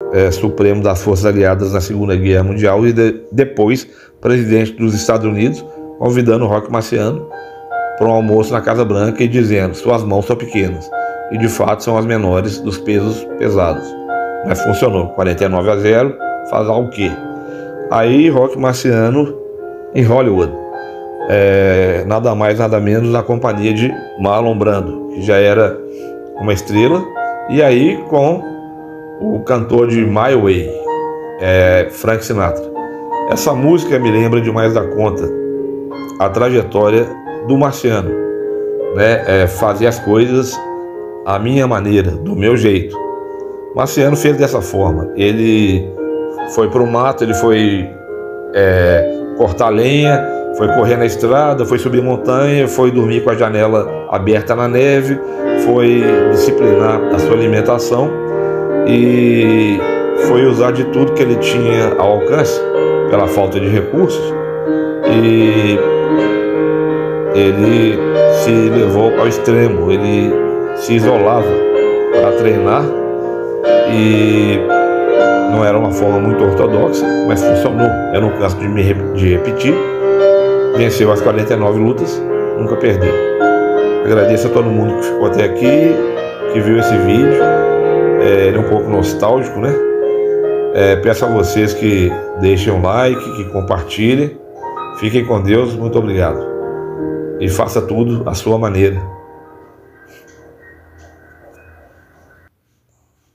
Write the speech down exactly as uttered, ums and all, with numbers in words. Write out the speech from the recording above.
é, supremo das Forças Aliadas na Segunda Guerra Mundial e de, depois presidente dos Estados Unidos, convidando o Rock Marciano para um almoço na Casa Branca e dizendo: suas mãos são pequenas, e de fato são as menores dos pesos pesados. Mas funcionou, quarenta e nove a zero, fazer o quê? Aí Rock Marciano em Hollywood, é, nada mais nada menos na companhia de Marlon Brando, que já era uma estrela, e aí com o cantor de My Way, é, Frank Sinatra. Essa música me lembra demais da conta a trajetória do Marciano, né? É, fazer as coisas à minha maneira, do meu jeito. Marciano fez dessa forma. Ele foi para o mato, ele foi é, cortar lenha, foi correr na estrada, foi subir montanha, foi dormir com a janela aberta na neve, foi disciplinar a sua alimentação e foi usar de tudo que ele tinha ao alcance pela falta de recursos, e ele se levou ao extremo. Ele se isolava para treinar e não era uma forma muito ortodoxa, mas funcionou. Eu não canso de me de repetir. Venceu as quarenta e nove lutas, nunca perdeu. Agradeço a todo mundo que ficou até aqui, que viu esse vídeo. É, ele é um pouco nostálgico, né? É, peço a vocês que deixem um like, que compartilhem. Fiquem com Deus, muito obrigado. E faça tudo à sua maneira.